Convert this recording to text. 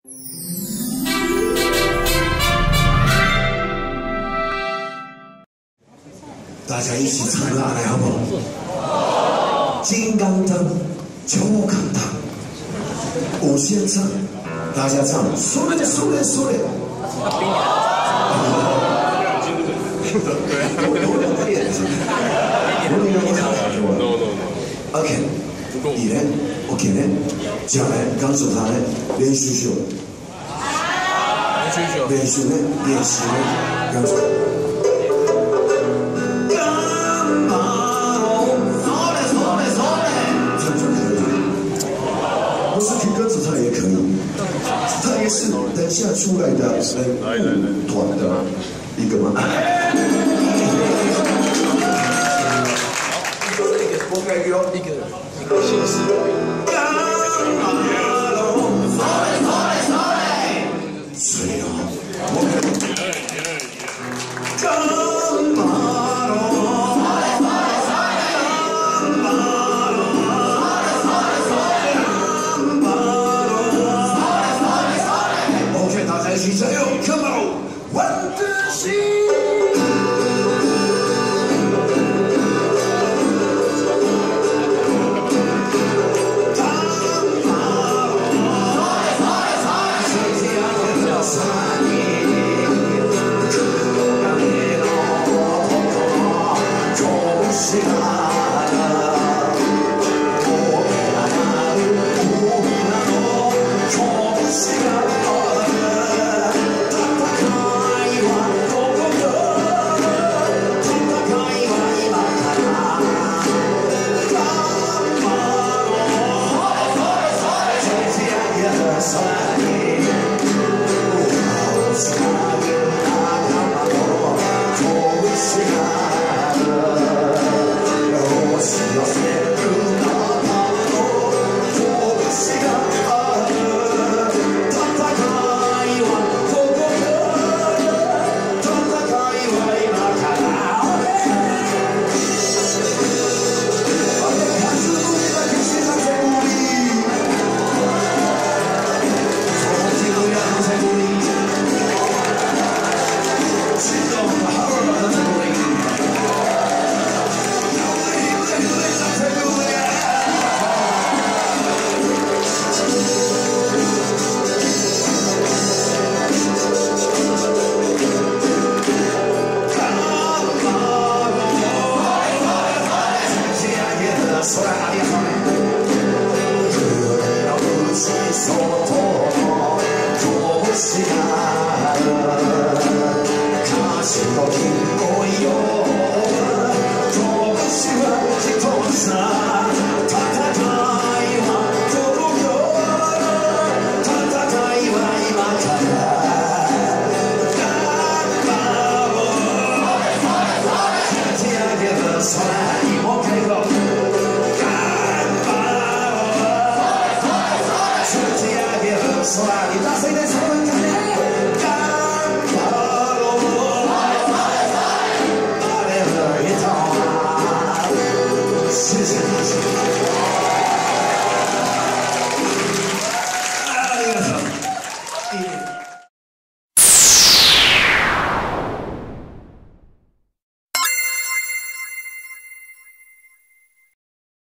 大家一起唱歌来好不好？金刚灯，秋康堂，我先唱，大家唱，苏嘞苏嘞苏嘞。OK， 你呢 ？OK 呢？接下来刚手他呢，连续秀，连续呢，练习呢，刚手。 唱也可以，他也是等下出来的团的一个嘛。我感觉一个形式。所以啊，一起加油 ，Come on， 我的心。Sa